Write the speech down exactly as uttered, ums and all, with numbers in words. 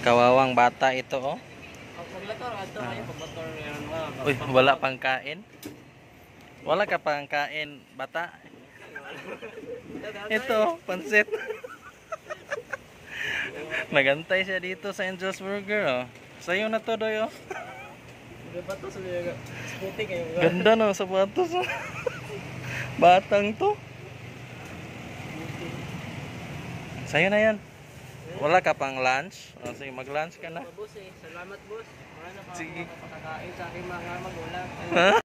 Kawawang bata ito, oh. Ah. Uy, wala pang kain. Wala ka pang kain, bata. Ito, pansit. Nagantay siya dito sa Angel's Burger, oh. Sa'yo na to, Doy, oh. Ganda no, sapatos. Oh. Batang to. Sa'yo na yan. Wala ka pang lunch? O, sige, mag-lunch ka na. Boss eh. Salamat boss. Wala na pa Sige. ako makakakain sa aking mga magulang. Ha?